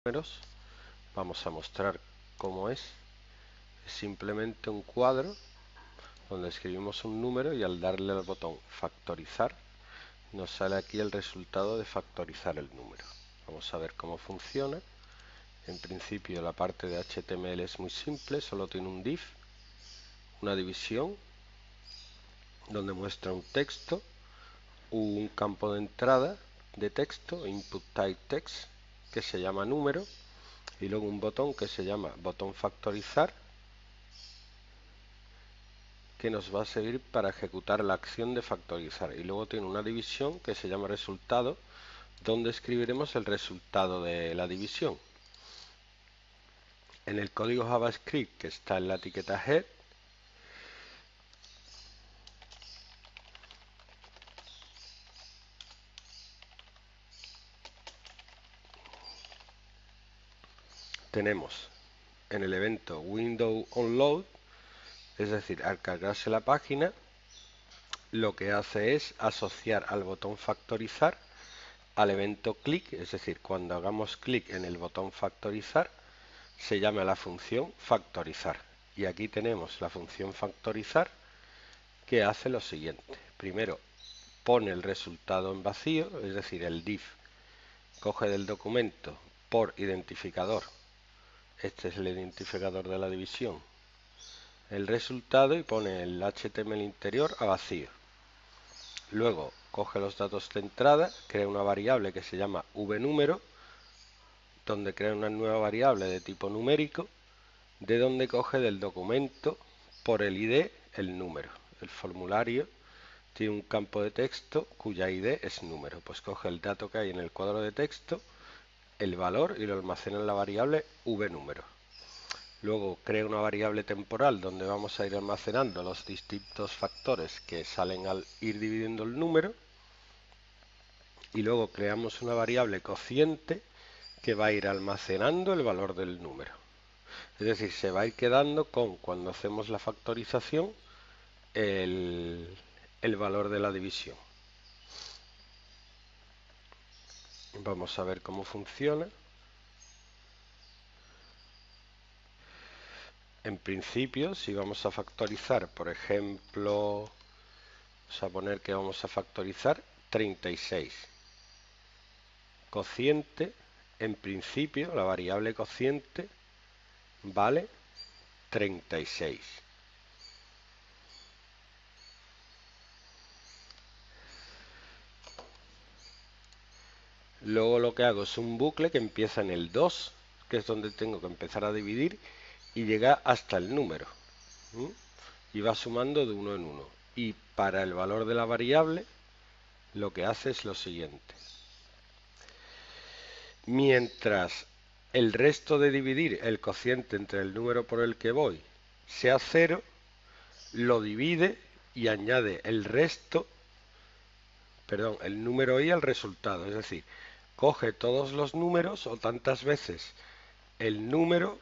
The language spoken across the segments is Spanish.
números, vamos a mostrar cómo es. Es simplemente un cuadro donde escribimos un número y al darle al botón factorizar nos sale aquí el resultado de factorizar el número. Vamos a ver cómo funciona. En principio la parte de HTML es muy simple, solo tiene un div, una división donde muestra un texto, un campo de entrada de texto, input type text, que se llama número, y luego un botón que se llama botón factorizar, que nos va a servir para ejecutar la acción de factorizar, y luego tiene una división que se llama resultado, donde escribiremos el resultado de la división. En el código JavaScript que está en la etiqueta head, tenemos en el evento window onload, es decir, al cargarse la página, lo que hace es asociar al botón factorizar al evento click, es decir, cuando hagamos clic en el botón factorizar, se llama la función factorizar. Y aquí tenemos la función factorizar que hace lo siguiente. Primero, pone el resultado en vacío, es decir, el div coge del documento por identificador, este es el identificador de la división, el resultado y pone el HTML interior a vacío. Luego coge los datos de entrada, crea una variable que se llama vNúmero, donde crea una nueva variable de tipo numérico, de donde coge del documento por el ID el número. El formulario tiene un campo de texto cuya ID es número, pues coge el dato que hay en el cuadro de texto, el valor, y lo almacena en la variable vNúmero. Luego crea una variable temporal donde vamos a ir almacenando los distintos factores que salen al ir dividiendo el número, y luego creamos una variable cociente que va a ir almacenando el valor del número. Es decir, se va a ir quedando con, cuando hacemos la factorización, el valor de la división. Vamos a ver cómo funciona. En principio, si vamos a factorizar, por ejemplo, vamos a poner que vamos a factorizar 36. Cociente, en principio, la variable cociente vale 36. Luego lo que hago es un bucle que empieza en el 2, que es donde tengo que empezar a dividir, y llega hasta el número. Y va sumando de uno en uno. Y para el valor de la variable, lo que hace es lo siguiente. Mientras el resto de dividir el cociente entre el número por el que voy sea 0, lo divide y añade el resto, perdón, el número i al resultado. Es decir, coge todos los números o tantas veces el número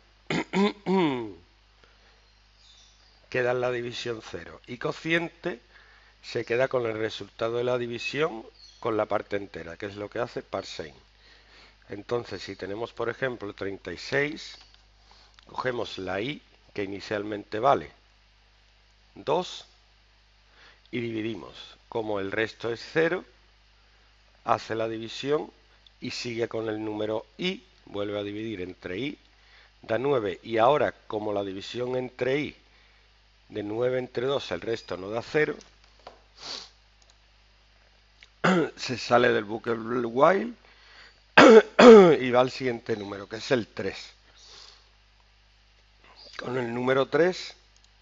queda en la división 0 y cociente se queda con el resultado de la división con la parte entera, que es lo que hace parseInt. Entonces, si tenemos, por ejemplo, 36, cogemos la i, que inicialmente vale 2, y dividimos. Como el resto es 0, hace la división y sigue con el número i, vuelve a dividir entre i, da 9, y ahora, como la división entre i de 9 entre 2, el resto no da 0, se sale del bucle while y va al siguiente número, que es el 3. Con el número 3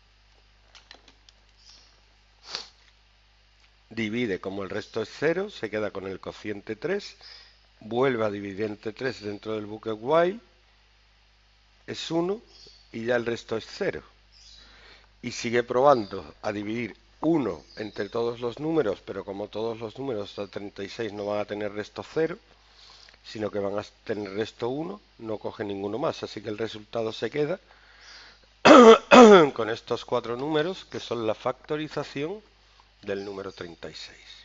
divide, como el resto es 0, se queda con el cociente 3, vuelve a dividir entre 3 dentro del bucle while, es 1 y ya el resto es 0. Y sigue probando a dividir 1 entre todos los números, pero como todos los números hasta 36 no van a tener resto 0, sino que van a tener resto 1, no coge ninguno más, así que el resultado se queda con estos 4 números, que son la factorización del número 36.